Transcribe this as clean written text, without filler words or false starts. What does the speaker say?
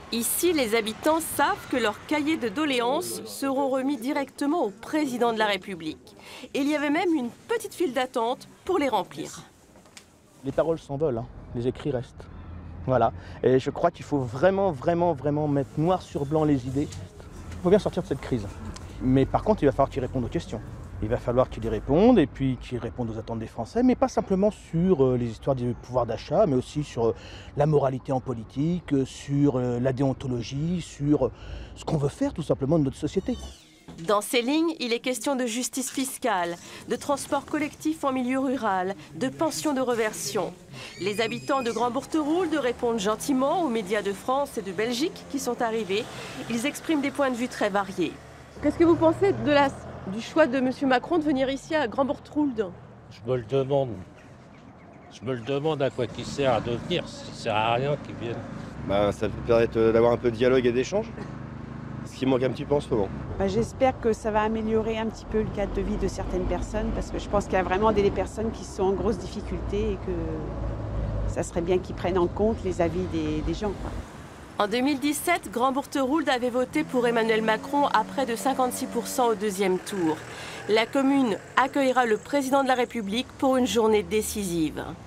Ici, les habitants savent que leurs cahiers de doléances seront remis directement au président de la République. Et il y avait même une petite file d'attente pour les remplir. Les paroles s'envolent, hein. Les écrits restent. Voilà. Et je crois qu'il faut vraiment mettre noir sur blanc les idées. Il faut bien sortir de cette crise. Mais par contre, il va falloir qu'ils répondent aux questions. Il va falloir qu'ils y répondent et puis qu'ils répondent aux attentes des Français, mais pas simplement sur les histoires du pouvoir d'achat, mais aussi sur la moralité en politique, sur la déontologie, sur ce qu'on veut faire tout simplement de notre société. Dans ces lignes, il est question de justice fiscale, de transport collectif en milieu rural, de pension de réversion. Les habitants de Grand-Bourteroulde répondent gentiment aux médias de France et de Belgique qui sont arrivés. Ils expriment des points de vue très variés. Qu'est-ce que vous pensez du choix de M. Macron de venir ici à Grand-Bourteroulde? Je me le demande. Je me le demande à quoi il sert à devenir. Ça sert à rien qu'il vienne. Ça peut permettre d'avoir un peu de dialogue et d'échange. Ce qui manque un petit peu en ce moment. J'espère que ça va améliorer un petit peu le cadre de vie de certaines personnes parce que je pense qu'il y a vraiment des personnes qui sont en grosse difficulté et que ça serait bien qu'ils prennent en compte les avis des gens, quoi. En 2017, Grand-Bourteroulde avait voté pour Emmanuel Macron à près de 56% au deuxième tour. La commune accueillera le président de la République pour une journée décisive.